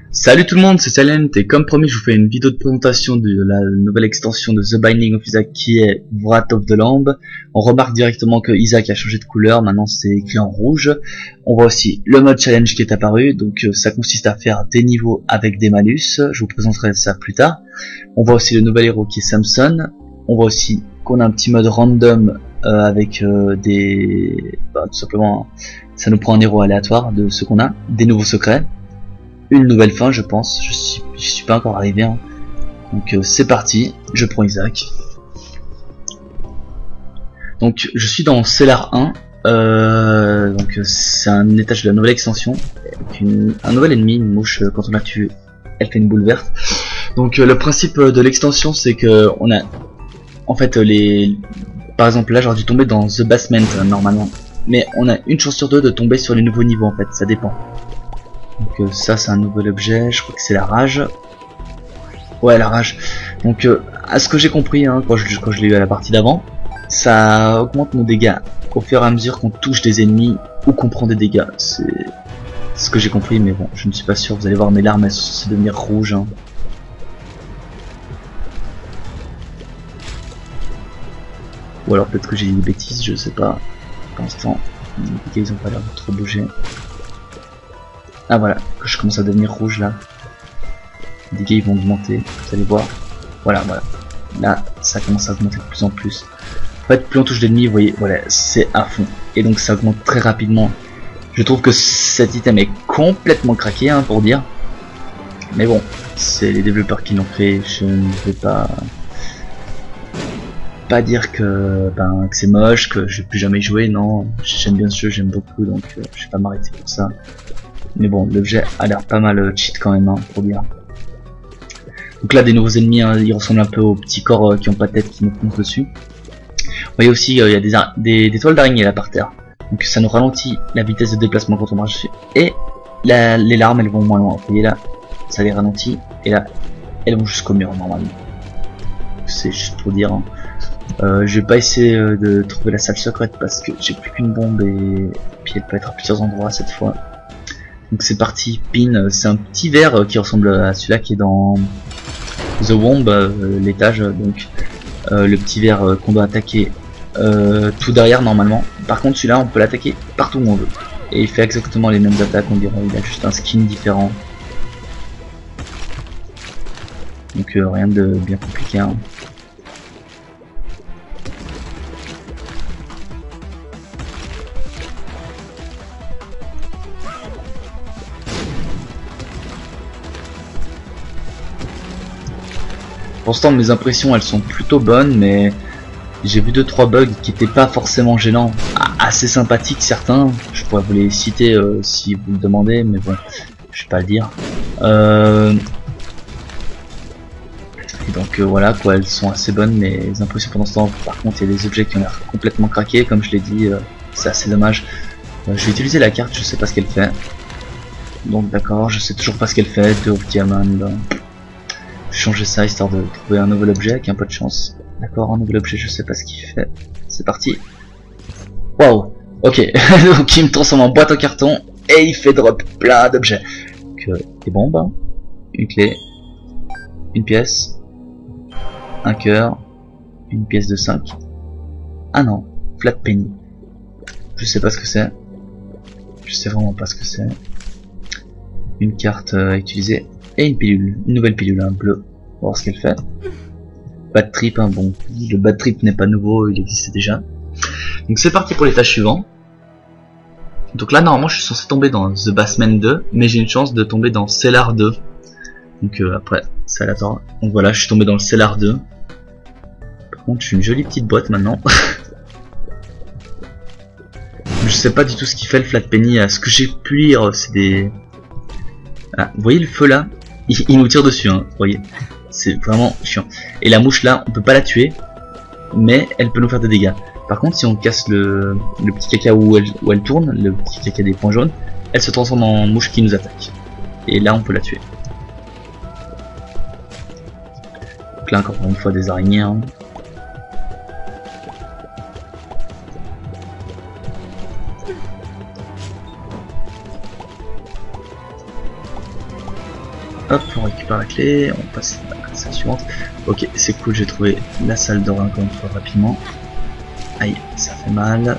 Salut tout le monde, c'est Silent et comme promis je vous fais une vidéo de présentation de la nouvelle extension de The Binding of Isaac qui est Wrath of the Lamb. On remarque directement que Isaac a changé de couleur, maintenant c'est écrit en rouge. On voit aussi le mode challenge qui est apparu, donc ça consiste à faire des niveaux avec des malus, je vous présenterai ça plus tard. On voit aussi le nouvel héros qui est Samson. On voit aussi qu'on a un petit mode random avec tout simplement ça nous prend un héros aléatoire de ce qu'on a, des nouveaux secrets. Une nouvelle fin je pense, je suis pas encore arrivé hein. Donc c'est parti, je prends Isaac. Donc je suis dans Cellar 1, donc c'est un étage de la nouvelle extension, avec un nouvel ennemi, une mouche, quand on la tue, elle fait une boule verte. Donc le principe de l'extension c'est que on a, en fait par exemple là j'aurais dû tomber dans The Basement normalement, mais on a une chance sur deux de tomber sur les nouveaux niveaux en fait, ça dépend. Donc ça c'est un nouvel objet, je crois que c'est la rage. Ouais, la rage. Donc à ce que j'ai compris hein, quand je l'ai eu à la partie d'avant, ça augmente nos dégâts au fur et à mesure qu'on touche des ennemis ou qu'on prend des dégâts. C'est ce que j'ai compris, mais bon, je ne suis pas sûr. Vous allez voir mes larmes, elles sont censées devenir rouges hein. Ou alors peut-être que j'ai dit des bêtises, je sais pas. Pour l'instant, les dégâts ils ont pas l'air de trop bouger. Ah voilà, que je commence à devenir rouge là. Les dégâts ils vont augmenter, vous allez voir. Voilà. Là, ça commence à augmenter de plus en plus. En fait, plus on touche d'ennemis, vous voyez, voilà, c'est à fond. Et donc ça augmente très rapidement. Je trouve que cet item est complètement craqué, hein, pour dire. Mais bon, c'est les développeurs qui l'ont fait. Je ne vais pas dire que c'est moche, que je vais plus jamais y jouer. Non, j'aime bien ce jeu, j'aime beaucoup, donc je vais pas m'arrêter pour ça. Mais bon, l'objet a l'air pas mal cheat quand même, hein, pour dire. Donc là, des nouveaux ennemis, hein, ils ressemblent un peu aux petits corps qui ont pas de tête qui nous foncent dessus. Vous voyez aussi, il y a des toiles d'araignée là par terre. Donc ça nous ralentit la vitesse de déplacement quand on marche dessus. Et les larmes, elles vont moins loin. Vous voyez là, ça les ralentit. Et là, elles vont jusqu'au mur normalement. C'est juste pour dire. Hein. Je vais pas essayer de trouver la salle secrète parce que j'ai plus qu'une bombe et puis elle peut être à plusieurs endroits cette fois. Donc c'est parti, pin, c'est un petit verre qui ressemble à celui-là qui est dans The Womb, l'étage, donc le petit verre qu'on doit attaquer tout derrière normalement. Par contre celui-là on peut l'attaquer partout où on veut. Et il fait exactement les mêmes attaques, on dirait, il a juste un skin différent. Donc rien de bien compliqué. Hein. Pour l'instant mes impressions elles sont plutôt bonnes, mais j'ai vu 2-3 bugs qui étaient pas forcément gênants, assez sympathiques certains, je pourrais vous les citer si vous le demandez, mais bon, je vais pas le dire. Et donc voilà quoi, elles sont assez bonnes mes impressions pour l'instant. Par contre il y a des objets qui ont l'air complètement craqués, comme je l'ai dit, c'est assez dommage. Je vais utiliser la carte, je sais pas ce qu'elle fait. Donc d'accord, je sais toujours pas ce qu'elle fait, de Diamond. Changer ça histoire de trouver un nouvel objet avec un peu de chance. D'accord, un nouvel objet, je sais pas ce qu'il fait. C'est parti. Waouh, ok. Donc il me transforme en boîte en carton et il fait drop plein d'objets. Donc des bombes, une clé, une pièce, un cœur, une pièce de 5. Ah non, flat penny. Je sais pas ce que c'est. Je sais vraiment pas ce que c'est. Une carte à utiliser. Et une pilule, une nouvelle pilule, hein, bleue. On va voir ce qu'elle fait. Bad trip, hein, bon, le bad trip n'est pas nouveau, il existait déjà. Donc c'est parti pour l'étage suivant. Donc là normalement je suis censé tomber dans The Basement 2, mais j'ai une chance de tomber dans Cellar 2. Donc après, ça l'attend. Donc voilà, je suis tombé dans le Cellar 2. Par contre, je suis une jolie petite boîte maintenant. Je sais pas du tout ce qu'il fait le flat penny. À ce que j'ai pu lire, c'est des... Ah, vous voyez le feu là? Il nous tire dessus, hein, vous voyez, c'est vraiment chiant. Et la mouche là, on peut pas la tuer, mais elle peut nous faire des dégâts. Par contre, si on casse le petit caca où elle tourne, le petit caca des points jaunes, elle se transforme en mouche qui nous attaque. Et là, on peut la tuer. Donc là, encore une fois, des araignées. Hein. Hop, on récupère la clé, on passe à la salle suivante. Ok, c'est cool, j'ai trouvé la salle d'or encore une fois rapidement. Aïe, ça fait mal.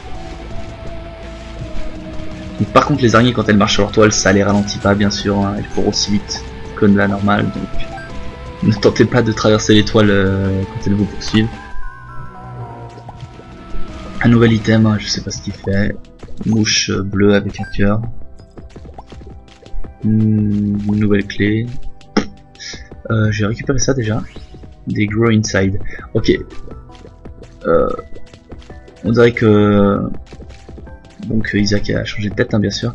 Donc, par contre, les araignées, quand elles marchent sur leur toile, ça les ralentit pas, bien sûr. Hein, elles courent aussi vite que la normale, donc ne tentez pas de traverser les toiles quand elles vous poursuivent. Un nouvel item, hein, je sais pas ce qu'il fait. Mouche bleue avec un cœur. Une nouvelle clé. J'ai récupéré ça déjà. Des grow inside. Ok. On dirait que donc Isaac a changé de tête, hein, bien sûr.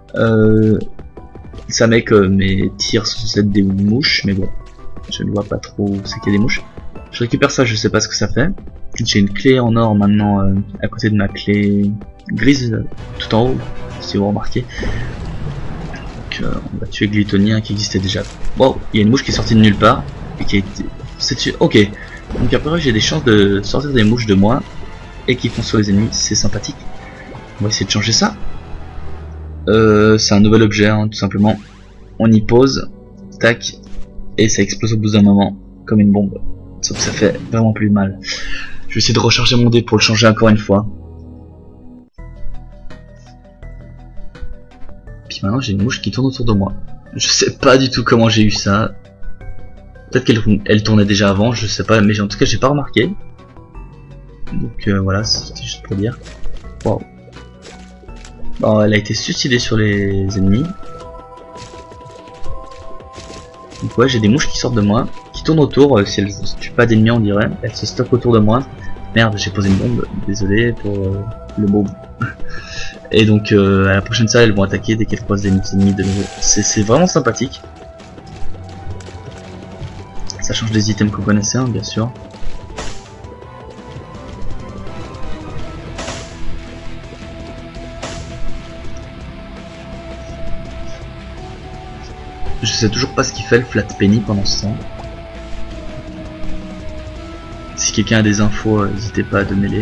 Ça met que mes tirs sont censés être des mouches, mais bon, je ne vois pas trop où c'est qu'il y a des mouches. Je récupère ça, je sais pas ce que ça fait. J'ai une clé en or maintenant à côté de ma clé grise, tout en haut, si vous remarquez. Donc on va tuer Glytonia qui existait déjà. Wow, il y a une mouche qui est sortie de nulle part et qui a été... Ok, donc après j'ai des chances de sortir des mouches de moi et qui font sur les ennemis, c'est sympathique. On va essayer de changer ça. C'est un nouvel objet, hein, tout simplement. On y pose, tac, et ça explose au bout d'un moment, comme une bombe. Sauf que ça fait vraiment plus mal. Je vais essayer de recharger mon dé pour le changer encore une fois. Puis maintenant j'ai une mouche qui tourne autour de moi. Je sais pas du tout comment j'ai eu ça. Peut-être qu'elle tournait déjà avant, je sais pas, mais en tout cas j'ai pas remarqué. Donc voilà, c'était juste pour dire. Waouh. Bon, elle a été suicidée sur les ennemis. Donc ouais, j'ai des mouches qui sortent de moi, qui tournent autour. Si elles ne tuent pas d'ennemis, on dirait. Elles se stockent autour de moi. Merde, j'ai posé une bombe. Désolé pour le mot. Et donc à la prochaine salle, elles vont attaquer dès qu'elles croisent des ennemis de nouveau. C'est vraiment sympathique. Ça change des items qu'on connaissait, hein, bien sûr. Je sais toujours pas ce qu'il fait le Flat Penny pendant ce temps. Si quelqu'un a des infos, n'hésitez pas à donner-les.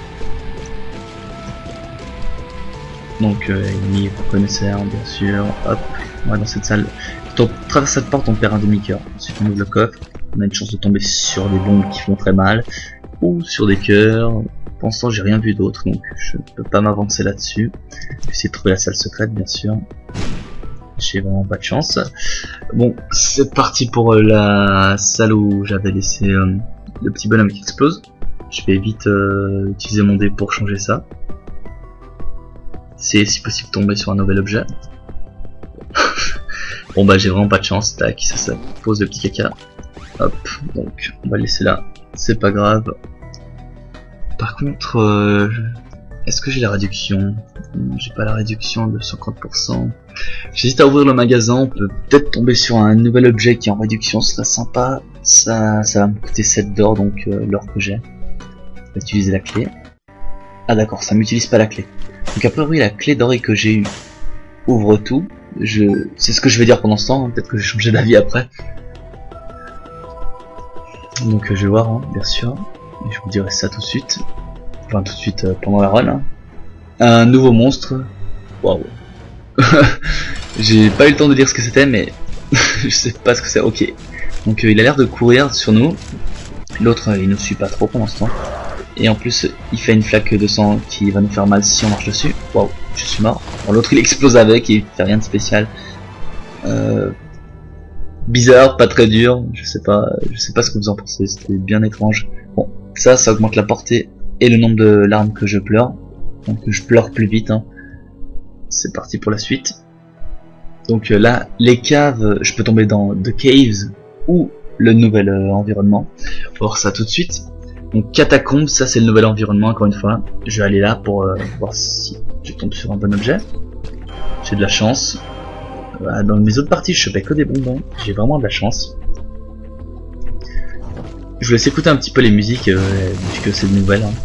Donc ennemi, vous connaissez, hein, bien sûr. Hop, on va dans cette salle. Quand on traverse cette porte, on perd un demi-cœur. Ensuite on ouvre le coffre. On a une chance de tomber sur des bombes qui font très mal. Ou sur des cœurs. Pour l'instant j'ai rien vu d'autre, donc je ne peux pas m'avancer là-dessus. Je vais essayer de trouver la salle secrète, bien sûr. J'ai vraiment pas de chance. Bon, c'est parti pour la salle où j'avais laissé le petit bonhomme qui explose. Je vais vite utiliser mon dé pour changer ça. C'est si possible tomber sur un nouvel objet. Bon bah j'ai vraiment pas de chance. Tac, ça pose le petit caca. Hop, donc on va le laisser là. C'est pas grave. Par contre, est-ce que j'ai la réduction? J'ai pas la réduction de 50%. J'hésite à ouvrir le magasin, on peut peut-être tomber sur un nouvel objet qui est en réduction, ce serait sympa. Ça va me coûter 7 d'or, donc l'or que j'ai. Je vais utiliser la clé. Ah d'accord, ça m'utilise pas la clé. Donc a priori la clé dorée que j'ai eue ouvre tout. C'est ce que je vais dire pendant ce temps, hein. Peut-être que j'ai changé d'avis après. Donc je vais voir, hein, bien sûr. Et je vous dirai ça tout de suite. Enfin tout de suite pendant la run. Hein. Un nouveau monstre. Waouh. J'ai pas eu le temps de dire ce que c'était, mais je sais pas ce que c'est. Ok. Donc il a l'air de courir sur nous. L'autre il nous suit pas trop pour l'instant. Et en plus il fait une flaque de sang qui va nous faire mal si on marche dessus. Waouh, je suis mort. Bon, l'autre il explose avec et il fait rien de spécial. Bizarre, pas très dur. Je sais pas ce que vous en pensez. C'était bien étrange. Bon, ça augmente la portée et le nombre de larmes que je pleure. Donc je pleure plus vite. Hein. C'est parti pour la suite. Donc là, les caves, je peux tomber dans The Caves ou le nouvel environnement. On va voir ça tout de suite. Donc catacombes, ça c'est le nouvel environnement encore une fois. Je vais aller là pour voir si je tombe sur un bon objet. J'ai de la chance. Dans mes autres parties, je chopais que des bonbons. J'ai vraiment de la chance. Je vous laisse écouter un petit peu les musiques vu que c'est de nouvelles. Hein.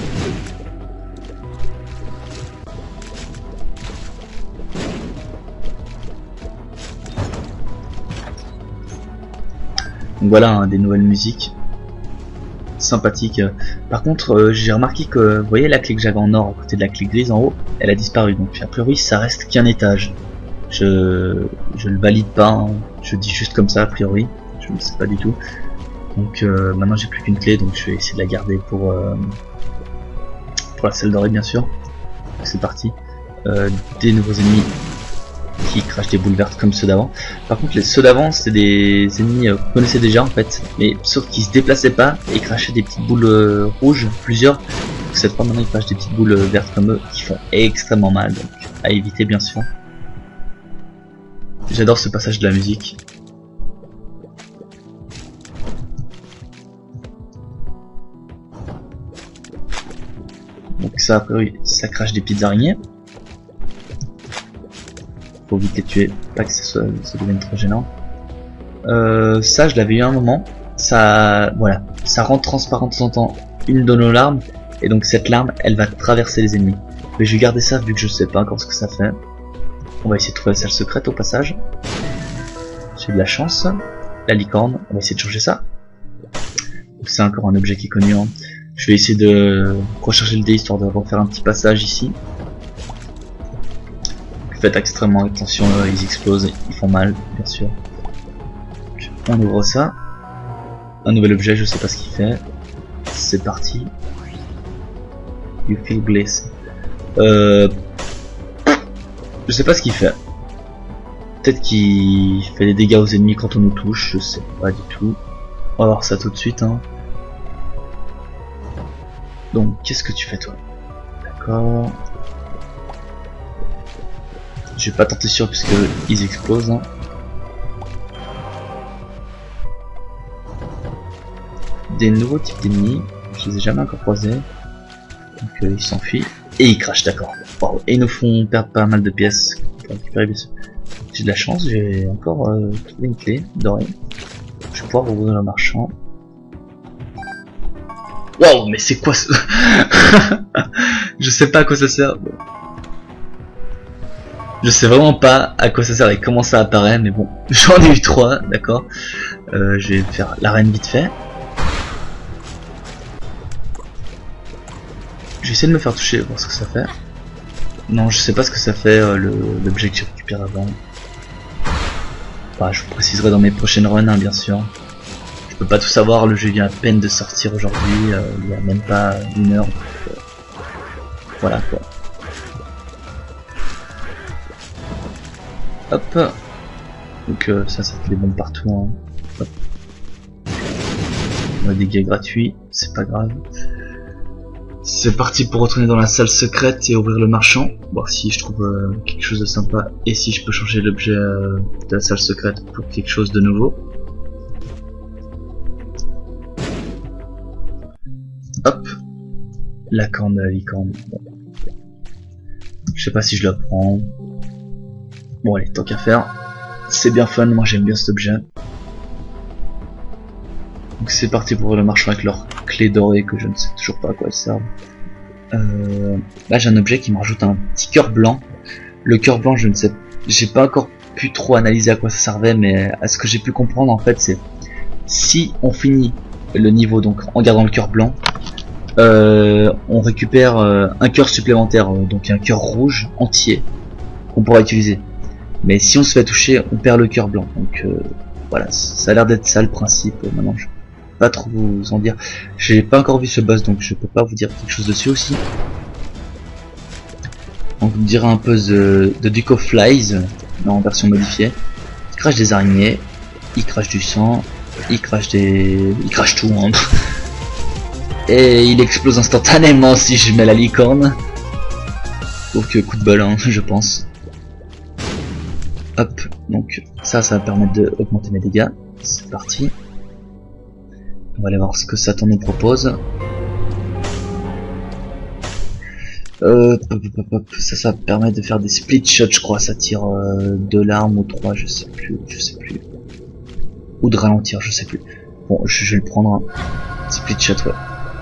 Donc voilà, hein, des nouvelles musiques sympathiques. Par contre, j'ai remarqué que, vous voyez la clé que j'avais en or à côté de la clé grise en haut, elle a disparu. Donc a priori, ça reste qu'un étage. je le valide pas, hein. Je dis juste comme ça a priori, je ne sais pas du tout. Donc maintenant j'ai plus qu'une clé, donc je vais essayer de la garder pour la salle dorée bien sûr. C'est parti. Des nouveaux ennemis qui crachent des boules vertes comme ceux d'avant. Par contre ceux d'avant c'est des ennemis qu'on connaissait déjà en fait, mais sauf qu'ils se déplaçaient pas et crachaient des petites boules rouges, plusieurs. Donc, cette fois maintenant ils crachent des petites boules vertes comme eux qui font extrêmement mal, donc à éviter bien sûr. J'adore ce passage de la musique. Donc ça après ça crache des petites araignées. Faut vite les tuer, pas que ça devienne trop gênant. Ça je l'avais eu à un moment. Ça voilà, ça rend transparent de temps en temps une de nos larmes. Et donc cette larme elle va traverser les ennemis. Mais je vais garder ça vu que je sais pas encore ce que ça fait. On va essayer de trouver la salle secrète au passage. J'ai de la chance. La licorne, on va essayer de changer ça. C'est encore un objet qui est connu, hein. Je vais essayer de recharger le dé histoire de refaire un petit passage ici. Faites extrêmement attention, ils explosent, ils font mal, bien sûr. On ouvre ça. Un nouvel objet, je sais pas ce qu'il fait. C'est parti. You feel bliss. Je sais pas ce qu'il fait. Peut-être qu'il fait des dégâts aux ennemis quand on nous touche, je sais pas du tout. On va voir ça tout de suite, hein. Donc, qu'est-ce que tu fais toi? D'accord. Je vais pas tenter sûr puisque ils explosent, hein. Des nouveaux types d'ennemis, je les ai jamais encore croisés. Donc ils s'enfuient. Et ils crachent, d'accord. Wow. Et ils nous font perdre pas mal de pièces pour récupérer. J'ai de la chance, j'ai encore trouvé une clé dorée. Je vais pouvoir ouvrir le marchand. Wow, mais c'est quoi ce... Je sais pas à quoi ça sert. Je sais vraiment pas à quoi ça sert et comment ça apparaît, mais bon, j'en ai eu 3, d'accord. Je vais faire l'arène vite fait. Je vais essayer de me faire toucher, voir ce que ça fait. Non, je sais pas ce que ça fait, l'objet que j'ai récupéré avant. Bah, je vous préciserai dans mes prochaines runs, hein, bien sûr. Je peux pas tout savoir, le jeu vient à peine de sortir aujourd'hui, il y a même pas une heure. Donc, voilà quoi. Hop. Donc ça fait des bombes partout, hein. Hop. On a des dégâts gratuits, c'est pas grave. C'est parti pour retourner dans la salle secrète et ouvrir le marchand, voir si je trouve quelque chose de sympa et si je peux changer l'objet de la salle secrète pour quelque chose de nouveau. Hop, la corne de la licorne. Bon. Je sais pas si je la prends. Bon allez, tant qu'à faire. C'est bien fun, moi j'aime bien cet objet. Donc c'est parti pour le marchand avec leur clé dorée que je ne sais toujours pas à quoi elle sert. Là j'ai un objet qui me rajoute un petit cœur blanc. Le cœur blanc, je ne sais, j'ai pas encore pu trop analyser à quoi ça servait, mais à ce que j'ai pu comprendre en fait, c'est si on finit le niveau donc en gardant le cœur blanc, on récupère un cœur supplémentaire, donc un cœur rouge entier qu'on pourra utiliser. Mais si on se fait toucher, on perd le cœur blanc. Donc voilà, ça a l'air d'être ça le principe. Maintenant, je peux pas trop vous en dire. J'ai pas encore vu ce boss, donc je peux pas vous dire quelque chose dessus aussi. Donc on dirait un peu de Duke of Flies, mais en version modifiée. Il crache des araignées, il crache du sang, il crache tout. Hein. Et il explose instantanément si je mets la licorne. Donc coup de bol, hein, je pense. Hop, donc ça va permettre d'augmenter mes dégâts. C'est parti. On va aller voir ce que Satan nous propose. Ça permet de faire des split shots, je crois. Ça tire 2 larmes ou 3, je sais plus. Ou de ralentir, je sais plus. Bon, je vais le prendre. Hein. Split shot, ouais.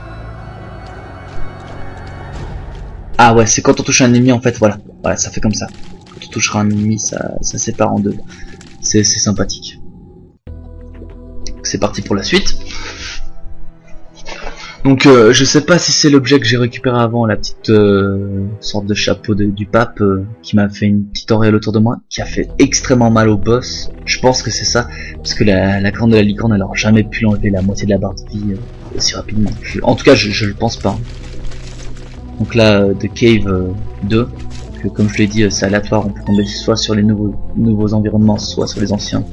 Ah ouais, c'est quand on touche un ennemi en fait, voilà, ça fait comme ça. Quand on touchera un ennemi, ça sépare en deux. C'est sympathique. C'est parti pour la suite. Donc je sais pas si c'est l'objet que j'ai récupéré avant, la petite sorte de chapeau du pape qui m'a fait une petite auréole autour de moi, qui a fait extrêmement mal au boss. Je pense que c'est ça, parce que la corne de la licorne elle aurait jamais pu l'enlever la moitié de la barre de vie aussi rapidement. En tout cas je le pense pas. Donc là The Cave 2, que comme je l'ai dit c'est aléatoire, on peut tomber soit sur les nouveaux environnements, soit sur les anciens.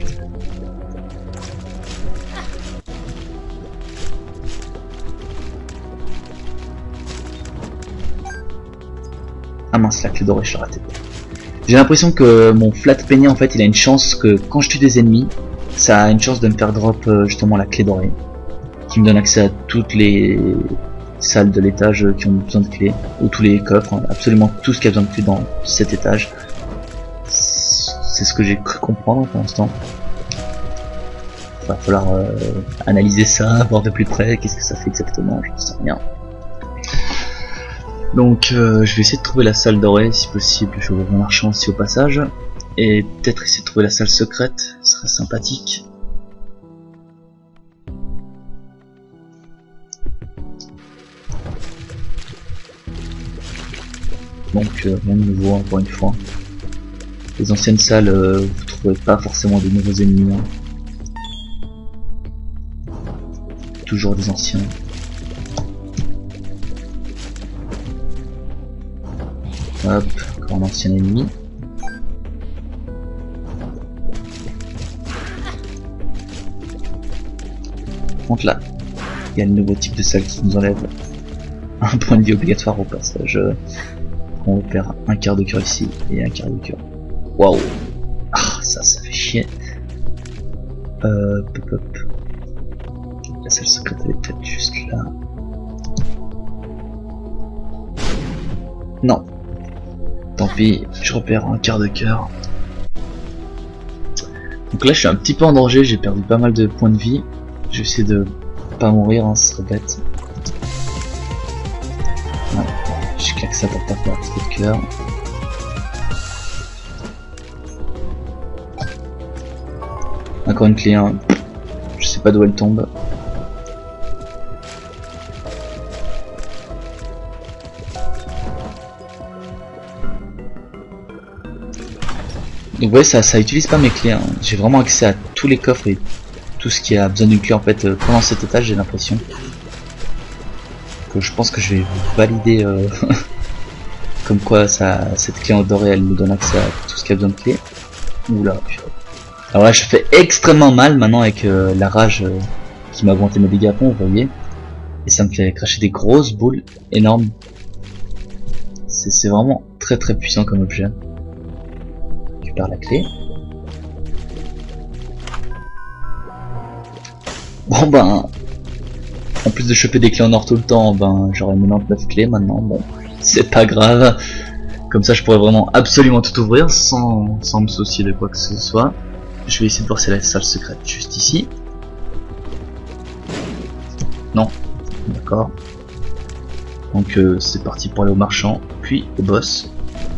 Ah mince, la clé dorée, je l'ai raté. J'ai l'impression que mon flat penny en fait il a une chance que quand je tue des ennemis, ça a une chance de me faire drop justement la clé dorée, qui me donne accès à toutes les salles de l'étage qui ont besoin de clés, ou tous les coffres, hein, absolument tout ce qui a besoin de clés dans cet étage. C'est ce que j'ai cru comprendre pour l'instant. Il va falloir analyser ça, voir de plus près, qu'est-ce que ça fait exactement, je ne sais rien. Donc je vais essayer de trouver la salle dorée si possible, je vais ouvrir un marchand aussi au passage. Et peut-être essayer de trouver la salle secrète, ce serait sympathique. Donc rien de nouveau encore une fois. Les anciennes salles, vous trouvez pas forcément de nouveaux ennemis. Hein. Toujours des anciens. Hop, encore un ancien ennemi. Par contre là, il y a le nouveau type de salle qui nous enlève un point de vie obligatoire au passage. On perd un quart de cœur ici et un quart de cœur. Waouh! Ah, ça fait chier. Pop hop. La salle secrète elle est peut-être juste là. Non. Tant pis, je repère un quart de cœur. Donc là je suis un petit peu en danger, j'ai perdu pas mal de points de vie. Je vais essayer de pas mourir, hein, ce serait bête. Ouais, je claque ça pour pas faire un petit peu de cœur. Encore une clé, hein. Je sais pas d'où elle tombe. Donc vous voyez ça utilise pas mes clés, hein. J'ai vraiment accès à tous les coffres et tout ce qui a besoin d'une clé en fait pendant cet étage, j'ai l'impression. Que je pense que je vais valider comme quoi cette clé en doré elle me donne accès à tout ce qui a besoin de clé. Oula. Alors là je fais extrêmement mal maintenant avec la rage qui m'a augmenté mes dégâts à fond, vous voyez. Et ça me fait cracher des grosses boules énormes. C'est vraiment très puissant comme objet. Je récupère la clé. Bon ben, en plus de choper des clés en or tout le temps, ben j'aurai 99 clés maintenant, bon, c'est pas grave. Comme ça je pourrais vraiment absolument tout ouvrir sans me soucier de quoi que ce soit. Je vais essayer de voir si la salle secrète juste ici. Non, d'accord. Donc c'est parti pour aller au marchand, puis au boss.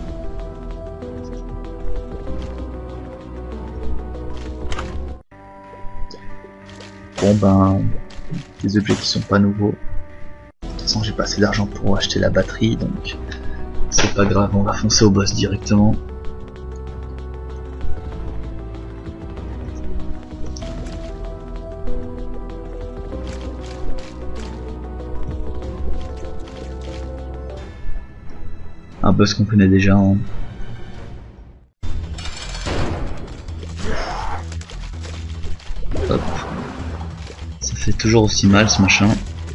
Bon ben, des objets qui sont pas nouveaux. De toute façon j'ai pas assez d'argent pour acheter la batterie, donc c'est pas grave, on va foncer au boss directement. Un boss qu'on connaît déjà. Hein. Hop. Ça fait toujours aussi mal ce machin.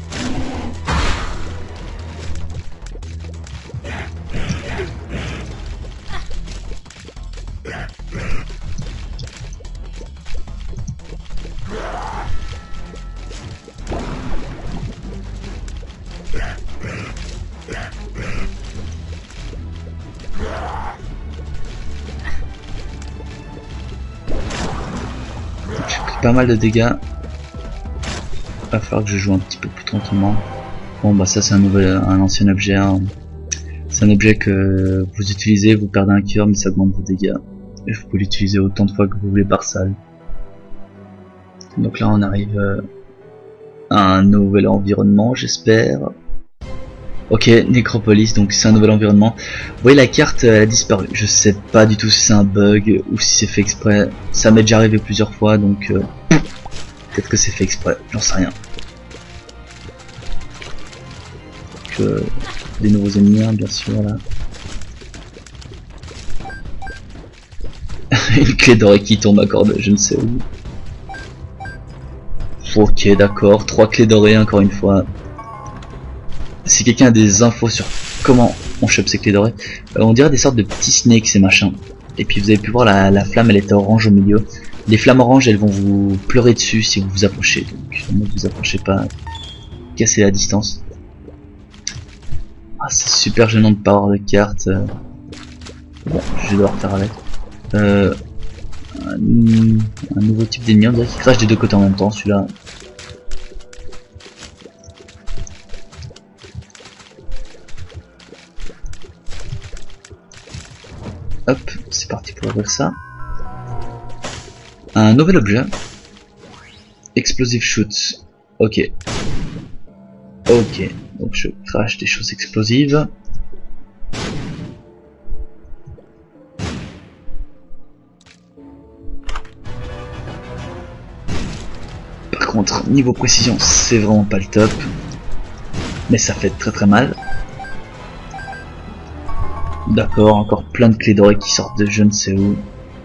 J'ai pris pas mal de dégâts. Va falloir que je joue un petit peu plus tranquillement. Bon bah ça c'est un ancien objet. Hein. C'est un objet que vous utilisez, vous perdez un cœur mais ça augmente vos dégâts. Et vous pouvez l'utiliser autant de fois que vous voulez par salle. Donc là on arrive un nouvel environnement, j'espère. Ok, Nécropolis, donc c'est un nouvel environnement. Vous voyez, la carte elle a disparu. Je sais pas du tout si c'est un bug ou si c'est fait exprès. Ça m'est déjà arrivé plusieurs fois, donc peut-être que c'est fait exprès, j'en sais rien. Donc, des nouveaux ennemis, hein, bien sûr, là. Une clé dorée qui tombe à corde, je ne sais où. Ok, d'accord, 3 clés dorées encore une fois. Si quelqu'un a des infos sur comment on chope ces clés dorées, on dirait des sortes de petits snakes ces machins. Et puis vous avez pu voir la flamme, elle était orange au milieu. Les flammes oranges, elles vont vous pleurer dessus si vous vous approchez. Donc ne vous approchez pas, cassez la distance. Ah, c'est super gênant de pas avoir de carte. Bon, je vais devoir faire avec. Un nouveau type d'ennemi, on dirait qu'il crache des deux côtés en même temps, celui-là. Hop, c'est parti pour ouvrir ça. Un nouvel objet. Explosive shoot. Ok. Ok, donc je crache des choses explosives. Par contre, niveau précision, c'est vraiment pas le top. Mais ça fait très très mal. D'accord, encore plein de clés dorées qui sortent de je ne sais où.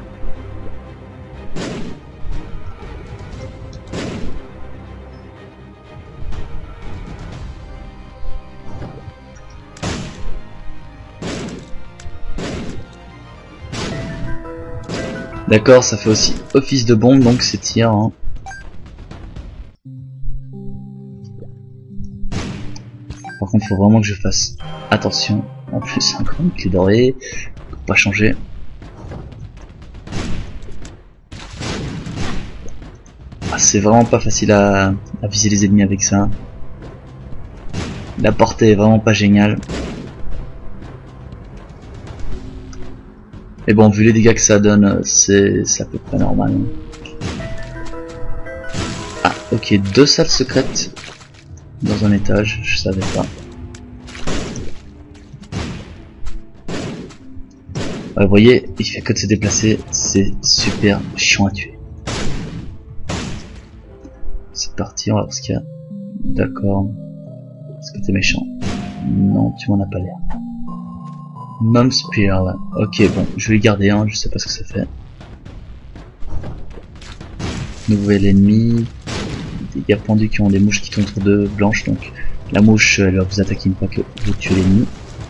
D'accord, ça fait aussi office de bombe, donc c'est tir. Hein. Par contre, faut vraiment que je fasse attention. En plus, encore une clé dorée, pour pas changer. Ah, c'est vraiment pas facile à viser les ennemis avec ça. La portée est vraiment pas géniale. Et bon, vu les dégâts que ça donne, c'est à peu près normal. Ah, ok, 2 salles secrètes dans un étage, je savais pas. Vous voyez, il fait que de se déplacer, c'est super chiant à tuer. C'est parti, on va voir ce qu'il y a. D'accord. Est-ce que t'es méchant? Non, tu m'en as pas l'air. Mom's Pearl. Ok, bon, je vais le garder, hein, je sais pas ce que ça fait. Nouvel ennemi. Des gars pendus qui ont des mouches qui tournent autour de blanches, donc la mouche elle va vous attaquer une fois que vous tuez l'ennemi.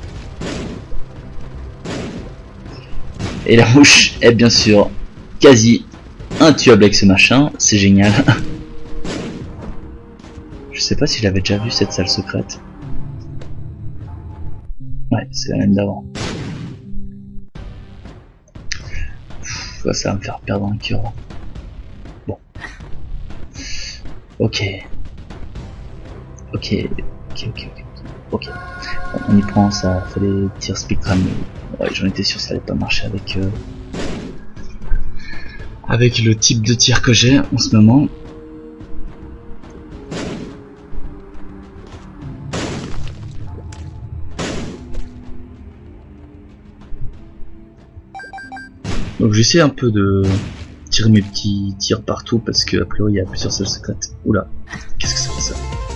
Et la mouche est bien sûr quasi intuable avec ce machin, c'est génial. Je sais pas si je l'avais déjà vu cette salle secrète. Ouais, c'est la même d'avant. Ça va me faire perdre un cœur. Bon. Ok. Ok. Ok. Bon, on y prend, ça fait des tirs spectrales. Ouais, j'en étais sûr que ça allait pas marcher avec le type de tir que j'ai en ce moment. Donc j'essaie un peu de tirer mes petits tirs partout parce que a priori il y a plusieurs salles secrètes. Oula, qu'est-ce que c'est que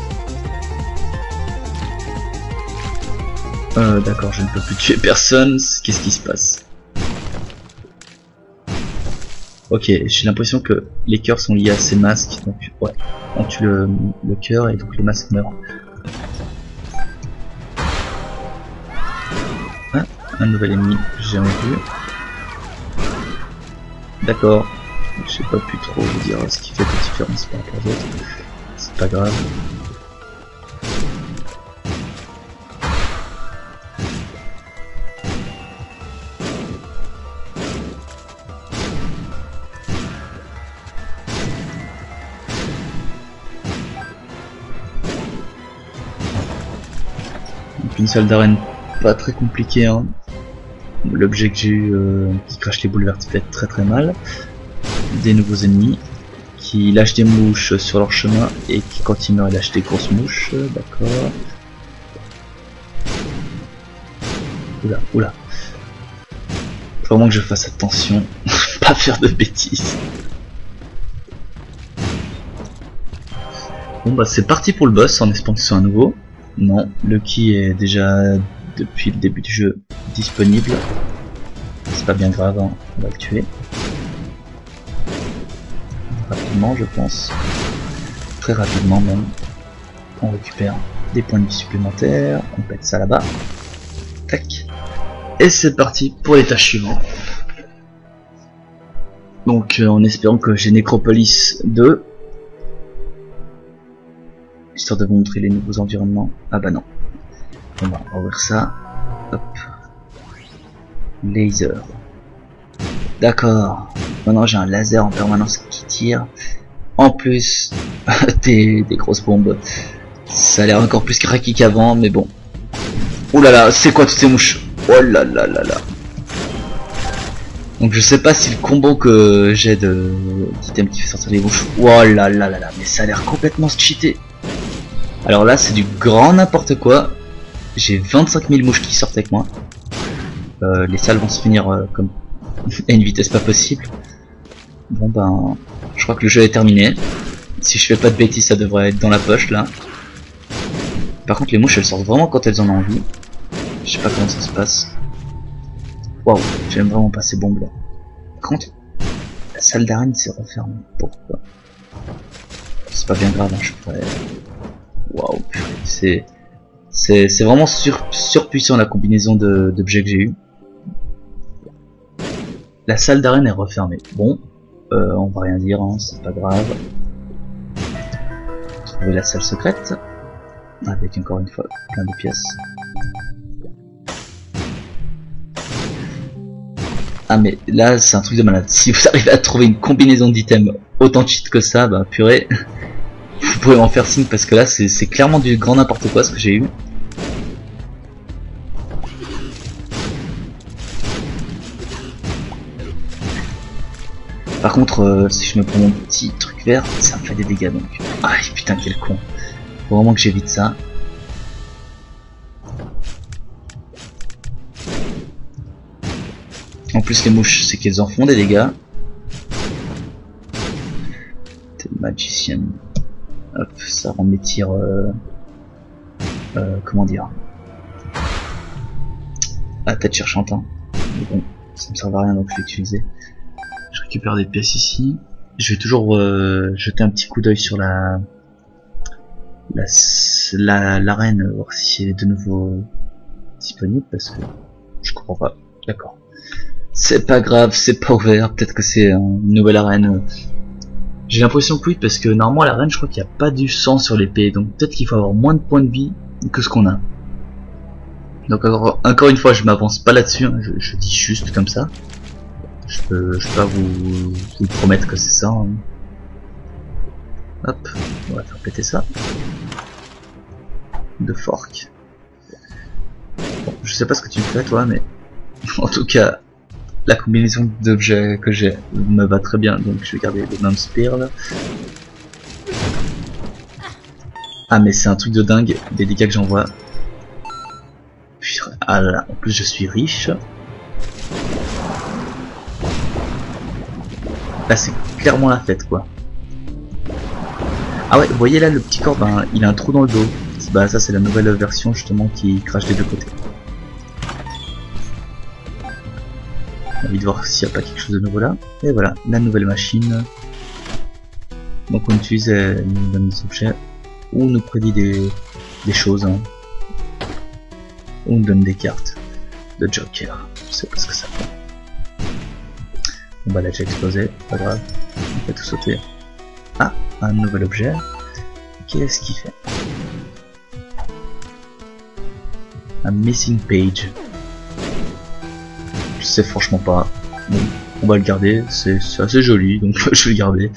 ça? D'accord, je ne peux plus tuer personne, qu'est-ce qui se passe? Ok, j'ai l'impression que les cœurs sont liés à ces masques, donc ouais, on tue le cœur et donc les masques meurent. Ah, un nouvel ennemi que j'ai jamais vu. D'accord, je sais pas plus trop vous dire ce qui fait la différence par rapport aux autres, c'est pas grave. Donc une salle d'arène pas très compliquée, hein. L'objet que j'ai eu qui crache les boules vertes fait très très mal. Des nouveaux ennemis. qui lâchent des mouches sur leur chemin et qui quand ils meurent ils lâchent des grosses mouches, d'accord. Oula, oula. Faut vraiment que je fasse attention, pas faire de bêtises. Bon bah c'est parti pour le boss en espérant que ce soit un nouveau. Non, Lucky est déjà depuis le début du jeu disponible. C'est pas bien grave, hein. On va le tuer. Rapidement je pense. Très rapidement même. On récupère des points de vie supplémentaires, on pète ça là-bas. Tac. Et c'est parti pour les tâches suivantes. Donc en espérant que j'ai Necropolis 2. Histoire de vous montrer les nouveaux environnements. Ah bah non. On va ouvrir ça. Hop. Laser. D'accord. Maintenant j'ai un laser en permanence qui tire. En plus des grosses bombes. Ça a l'air encore plus craqué qu'avant, mais bon. Ouh là là, c'est quoi toutes ces mouches? Oh là là là là. Donc je sais pas si le combo que j'ai d'item qui fait sortir les mouches. Oh là là là là, mais ça a l'air complètement cheaté. Alors là c'est du grand n'importe quoi. J'ai 25 000 mouches qui sortent avec moi. Les salles vont se finir comme à une vitesse pas possible. Bon ben, je crois que le jeu est terminé. Si je fais pas de bêtises ça devrait être dans la poche là. Par contre les mouches elles sortent vraiment quand elles en ont envie. Je sais pas comment ça se passe. Waouh, j'aime vraiment pas ces bombes là. Par contre, la salle d'arène s'est refermée. Pourquoi? C'est pas bien grave, hein, je pourrais... Waouh, c'est vraiment surpuissant la combinaison d'objets que j'ai eu. La salle d'arène est refermée. Bon, on va rien dire, hein, c'est pas grave. Trouver la salle secrète. Avec encore une fois plein de pièces. Ah mais là c'est un truc de malade. Si vous arrivez à trouver une combinaison d'items autant cheat que ça, bah purée, vous pouvez m'en faire signe parce que là c'est clairement du grand n'importe quoi ce que j'ai eu. Par contre si je me prends mon petit truc vert, ça me fait des dégâts donc. Ah putain quel con. Faut vraiment que j'évite ça. En plus les mouches c'est qu'elles en font des dégâts. T'es magicien. Hop, ça rend mes tirs comment dire, à tête cherchante hein. Mais bon, ça me sert à rien donc je vais l'utiliser. Je récupère des pièces ici. Je vais toujours jeter un petit coup d'œil sur l'arène, voir si elle est de nouveau disponible parce que je comprends pas. D'accord. C'est pas grave, c'est pas ouvert, peut-être que c'est une nouvelle arène. J'ai l'impression que oui, parce que normalement à l'arène je crois qu'il n'y a pas du sang sur l'épée, donc peut-être qu'il faut avoir moins de points de vie que ce qu'on a. Donc encore une fois je m'avance pas là-dessus, hein, je dis juste comme ça. Je peux pas vous promettre que c'est ça. Hein. Hop, on va faire péter ça. De fork. Bon, je sais pas ce que tu fais toi, mais en tout cas, la combinaison d'objets que j'ai me va très bien, donc je vais garder le même spear là. Ah mais c'est un truc de dingue, des dégâts que j'envoie. Ah là là, en plus je suis riche. Là c'est clairement la fête quoi. Ah ouais, vous voyez là le petit corps, ben, il a un trou dans le dos. Bah ça c'est la nouvelle version justement qui crache des deux côtés. J'ai envie de voir s'il n'y a pas quelque chose de nouveau là. Et voilà, la nouvelle machine. Donc on utilise, nous donne des objets, ou nous prédit des choses. Hein. Ou on nous donne des cartes de Joker. Je sais pas ce que ça fait. Bon bah là j'ai explosé, pas grave. On peut tout sauter. Ah, un nouvel objet. Qu'est-ce qu'il fait? Un missing page. Je sais franchement pas. Bon, on va le garder, c'est assez joli, donc je vais le garder.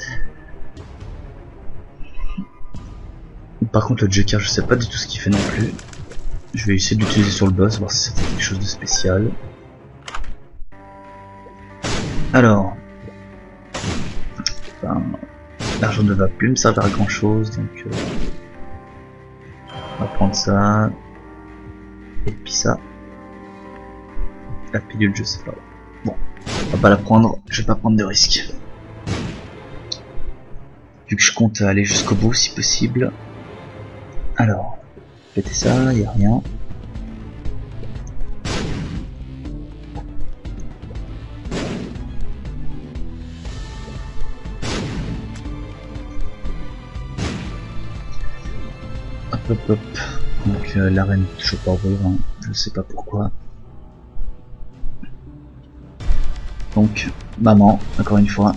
Par contre le Joker, je sais pas du tout ce qu'il fait non plus. Je vais essayer de l'utiliser sur le boss, voir si c'est quelque chose de spécial. Alors, ben, L'argent ne va plus me servir à grand chose, donc on va prendre ça. Et puis ça. La pilule, je sais pas. Bon, on va pas la prendre, je vais pas prendre de risques. Vu que je compte aller jusqu'au bout si possible. Alors, péter ça, y a rien. Hop hop hop. Donc l'arène toujours pas ouvrir, hein. Je sais pas pourquoi. Donc maman, encore une fois.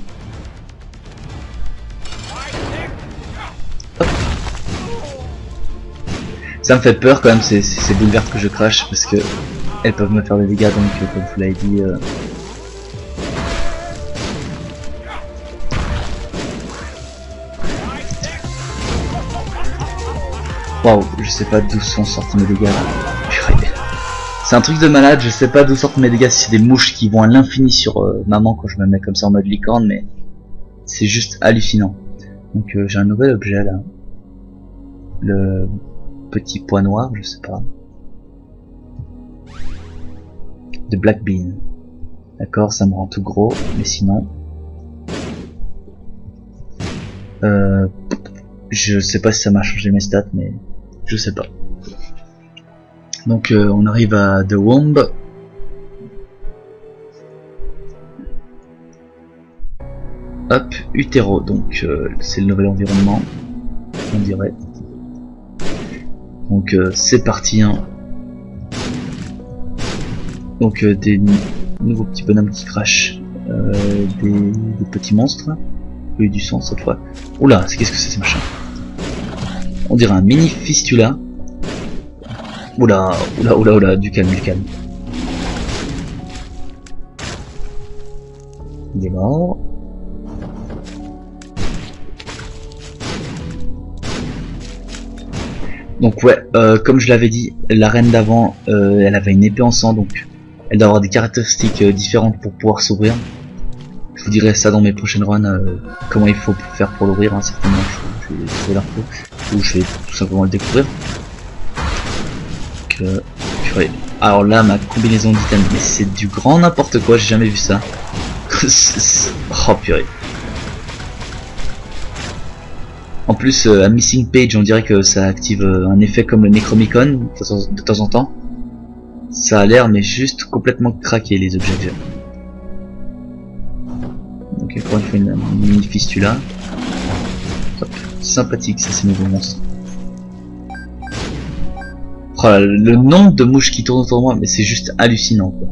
Hop. Ça me fait peur quand même ces boules vertes que je crache parce que elles peuvent me faire des dégâts, donc comme vous l'avez dit. Waouh, je sais pas d'où sont sortis mes dégâts. C'est un truc de malade, je sais pas d'où sortent mes dégâts, si c'est des mouches qui vont à l'infini sur maman quand je me mets comme ça en mode licorne, mais c'est juste hallucinant. Donc j'ai un nouvel objet là. Le petit point noir, je sais pas. De Black Bean. D'accord, ça me rend tout gros, mais sinon... je sais pas si ça m'a changé mes stats, mais je sais pas. Donc on arrive à The Womb. Hop, Utero, donc c'est le nouvel environnement, on dirait. Donc c'est parti, hein. Donc des nouveaux petits bonhommes qui crachent, des petits monstres. Il y a eu du sang cette fois. Oula, qu'est-ce que c'est ce machin? On dirait un mini fistula. Oula, oula, oula, oula, du calme, du calme. Il est mort. Donc ouais, comme je l'avais dit, la reine d'avant, elle avait une épée en sang, donc elle doit avoir des caractéristiques différentes pour pouvoir s'ouvrir. Je vous dirai ça dans mes prochaines runs, comment il faut faire pour l'ouvrir, hein, certainement. Je vais trouver l'info, ou je vais tout simplement le découvrir. Purée. Alors là, ma combinaison d'items, mais c'est du grand n'importe quoi, j'ai jamais vu ça. Oh purée. En plus, à Missing Page, on dirait que ça active un effet comme le Necromicon de temps en temps. Ça a l'air, mais juste complètement craqué les objets que j'ai. Donc encore une fois une mini fistula. Hop. Sympathique ça ces nouveaux monstres. Oh là, le nombre de mouches qui tournent autour de moi, mais c'est juste hallucinant quoi.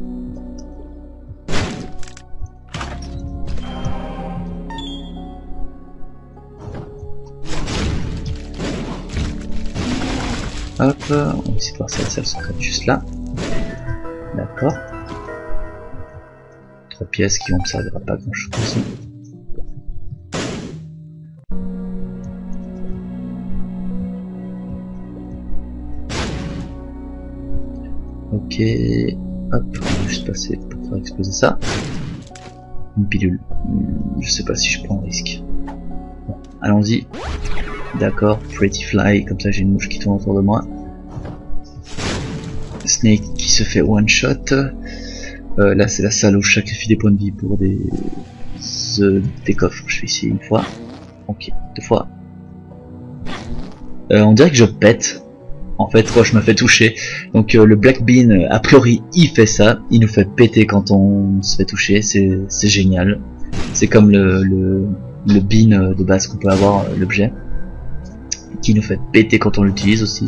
Hop, on va essayer de voir si elles sont juste là. D'accord. 3 pièces qui vont me servir à pas grand chose. Ok, hop, on va juste passer pour faire exploser ça. Une pilule. Je sais pas si je prends un risque. Bon, allons-y. D'accord, Pretty Fly, comme ça j'ai une mouche qui tourne autour de moi. Snake qui se fait one shot. Là c'est la salle où je sacrifie des points de vie pour des coffres. Je fais ici une fois. Ok, 2 fois. On dirait que je pète. En fait, quand je me fais toucher. Donc le Black Bean, a priori, il fait ça. Il nous fait péter quand on se fait toucher. C'est génial. C'est comme le bean de base qu'on peut avoir, l'objet. Qui nous fait péter quand on l'utilise aussi.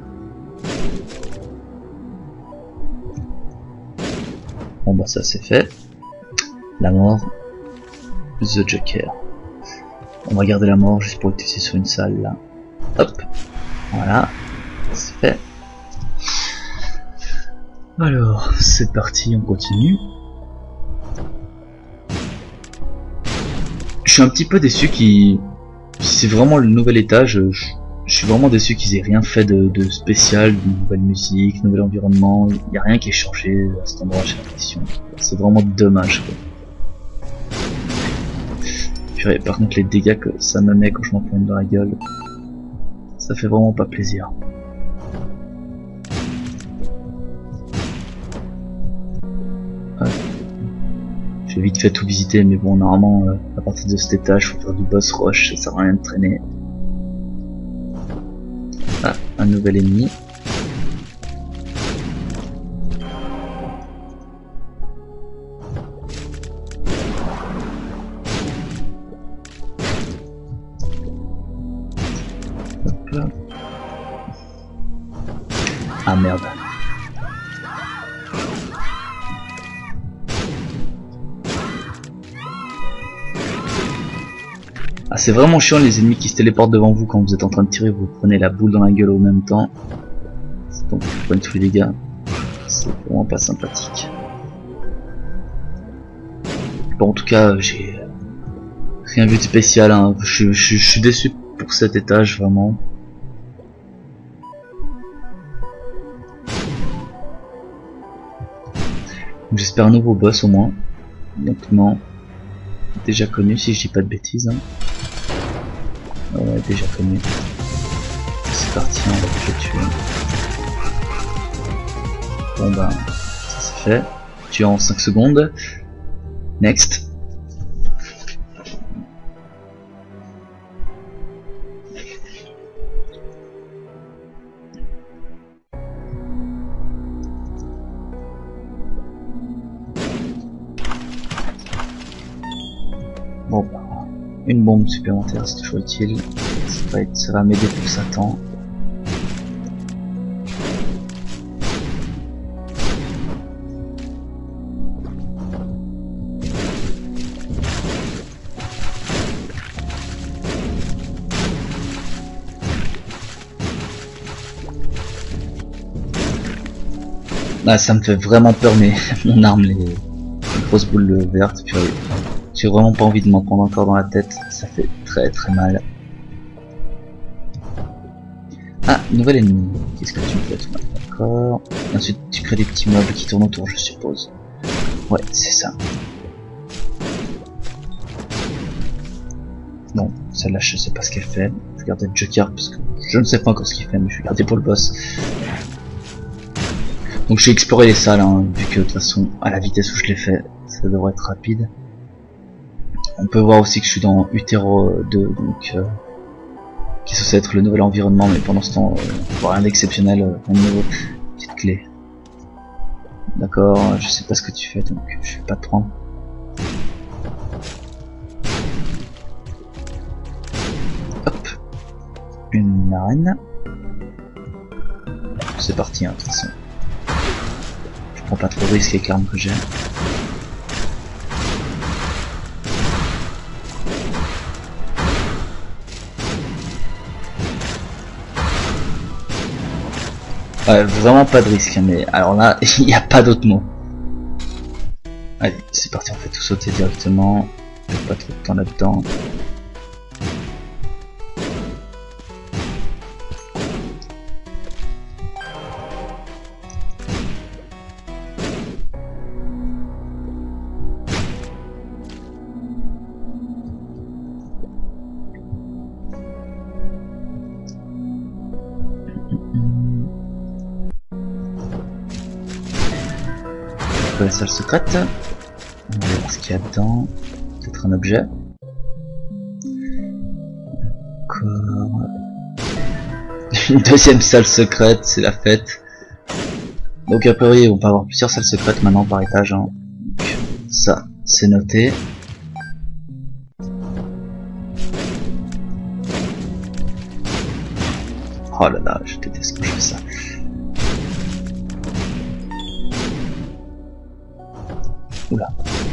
Bon bah ça c'est fait. La mort. The Joker. On va garder la mort juste pour utiliser sur une salle là. Hop. Voilà. C'est fait. Alors, c'est parti, on continue. Je suis un petit peu déçu qui... C'est vraiment le nouvel étage. Je suis vraiment déçu qu'ils aient rien fait de spécial, de nouvelle musique, nouvel environnement. Il n'y a rien qui est changé à cet endroit, j'ai l'impression. C'est vraiment dommage quoi. Purée, par contre les dégâts que ça me met quand je m'en prends une dans la gueule, ça fait vraiment pas plaisir. Ouais. J'ai vite fait tout visiter, mais bon, normalement, à partir de cet étage, faut faire du boss rush, ça sert à rien de traîner. Ah, un nouvel ennemi. Hop là. Ah merde. Ah, c'est vraiment chiant les ennemis qui se téléportent devant vous quand vous êtes en train de tirer, vous prenez la boule dans la gueule au même temps. Donc vous prenez tous les dégâts. C'est vraiment pas sympathique. Bon, en tout cas, j'ai rien vu de spécial, hein. Je suis déçu pour cet étage, vraiment. J'espère un nouveau boss au moins. Donc non. Déjà connu si je dis pas de bêtises. Hein. Ouais, déjà connu. C'est parti, on va le tuer. Bon bah, ça c'est fait. Tuer en 5 secondes. Next. Bon bah, une bombe supplémentaire c'est toujours utile. Ça va m'aider pour Satan. Ah, ça me fait vraiment peur, mais mon arme, les grosses boules vertes, puis j'ai vraiment pas envie de m'en prendre encore dans la tête, ça fait très très mal. Ah, nouvel ennemi, qu'est-ce que tu me fais toi? D'accord. Et ensuite tu crées des petits mobs qui tournent autour, je suppose. Ouais, c'est ça. Bon, celle-là je sais pas ce qu'elle fait. Je vais garder le Joker parce que je ne sais pas encore ce qu'il fait, mais je vais garder pour le boss. Donc j'ai exploré les salles, hein, vu que de toute façon, à la vitesse où je l'ai fait, ça devrait être rapide. On peut voir aussi que je suis dans Utero 2, donc qui est censé être le nouvel environnement, mais pendant ce temps, rien d'exceptionnel, un nouveau petite clé. D'accord, je sais pas ce que tu fais, donc je vais pas te prendre. Hop, une arène. C'est parti, hein, de toute façon. Je prends pas trop de risques avec l'arme que j'ai. Ouais, vraiment pas de risque, mais alors là, il n'y a pas d'autre mot. Allez, c'est parti, on fait tout sauter directement. Pas trop de temps là-dedans. La salle secrète. On va voir ce qu'il y a dedans. Peut-être un objet. D'accord. Une deuxième salle secrète, c'est la fête. Donc a priori on peut avoir plusieurs salles secrètes maintenant par étage. Hein. Donc, ça, c'est noté. Oh là là, je déteste quand je fais ça. Oula.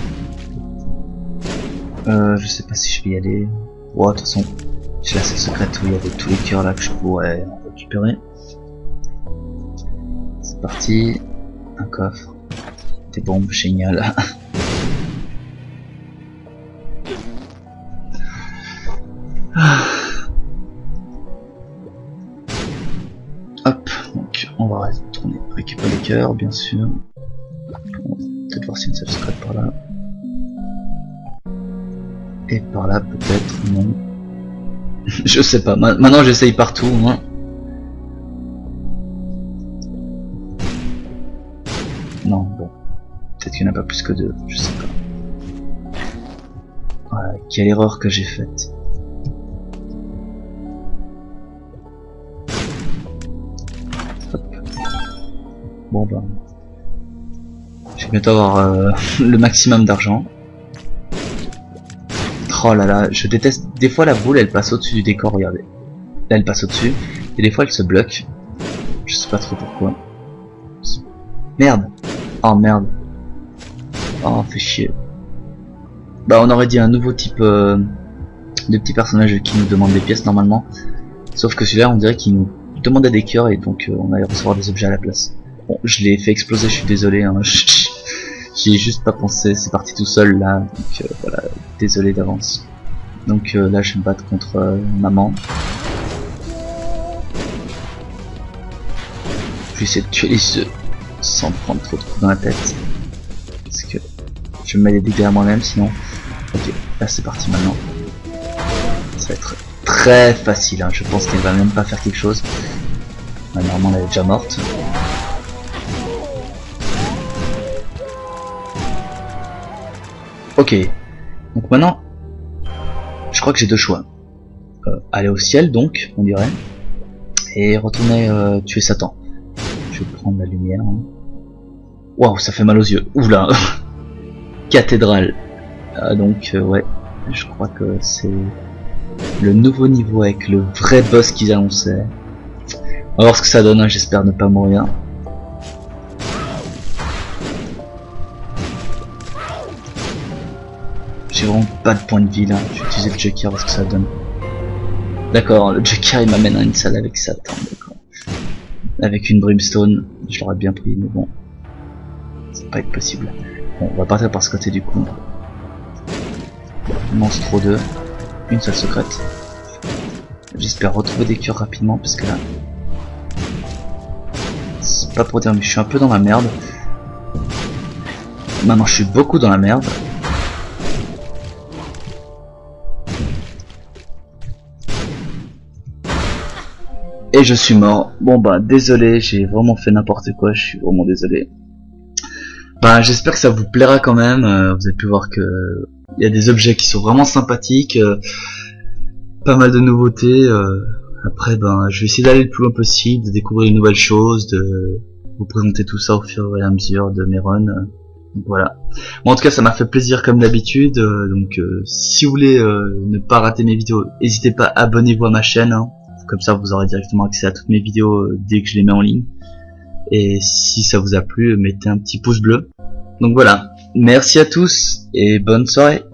Je sais pas si je vais y aller. Ouais, de toute façon, j'ai la salle secrète où il y avait tous les cœurs là que je pourrais en récupérer. C'est parti. Un coffre. Des bombes, génial. Hop, donc on va retourner récupérer les cœurs, bien sûr. On va peut-être voir si une salle secrète par là. Et par là peut-être, non. Je sais pas, maintenant j'essaye partout, hein. Non, bon. Peut-être qu'il n'y en a pas plus que deux, je sais pas. Voilà, quelle erreur que j'ai faite. Hop. Bon ben... je vais bientôt avoir le maximum d'argent. Oh là là, je déteste. Des fois la boule elle passe au-dessus du décor, regardez. Là elle passe au-dessus. Et des fois elle se bloque. Je sais pas trop pourquoi. Merde. Oh merde. Oh fait chier. Bah on aurait dit un nouveau type de petit personnage qui nous demande des pièces normalement. Sauf que celui-là on dirait qu'il nous demandait des cœurs et donc on allait recevoir des objets à la place. Bon, je l'ai fait exploser, je suis désolé. Hein. J'y ai juste pas pensé, c'est parti tout seul là. Donc voilà, désolé d'avance. Donc là je vais me battre contre maman. Je vais essayer de tuer les œufs sans prendre trop de coups dans la tête. Parce que je me mets des dégâts à moi-même sinon. Ok, là c'est parti maintenant. Ça va être très facile, hein. Je pense qu'elle va même pas faire quelque chose. Ouais, normalement elle est déjà morte. Ok, donc maintenant, je crois que j'ai deux choix. Aller au ciel donc, on dirait, et retourner tuer Satan. Je vais prendre la lumière. Waouh, ça fait mal aux yeux. Oula. Cathédrale. Donc ouais, je crois que c'est le nouveau niveau avec le vrai boss qu'ils annonçaient. On va voir ce que ça donne, hein. J'espère ne pas mourir. J'ai vraiment pas de point de vie là, je vais utiliser le Joker, voir ce que ça donne. D'accord, le Joker il m'amène à une salle avec Satan, d'accord. Avec une Brimstone, je l'aurais bien pris, mais bon. Ça va pas être possible. Bon, on va partir par ce côté du coup. Monstre 2, une salle secrète. J'espère retrouver des cœurs rapidement parce que là... c'est pas pour dire mais je suis un peu dans la merde. Maintenant je suis beaucoup dans la merde. Et je suis mort. Bon bah désolé, j'ai vraiment fait n'importe quoi, je suis vraiment désolé. Bah j'espère que ça vous plaira quand même. Vous avez pu voir que il y a des objets qui sont vraiment sympathiques, pas mal de nouveautés. Après ben je vais essayer d'aller le plus loin possible, de découvrir de nouvelles choses, de vous présenter tout ça au fur et à mesure de mes runs. Donc voilà. Bon, en tout cas ça m'a fait plaisir comme d'habitude. Donc si vous voulez ne pas rater mes vidéos, n'hésitez pas, abonnez-vous à ma chaîne. Hein. Comme ça vous aurez directement accès à toutes mes vidéos dès que je les mets en ligne. Et si ça vous a plu, mettez un petit pouce bleu. Donc voilà, merci à tous et bonne soirée.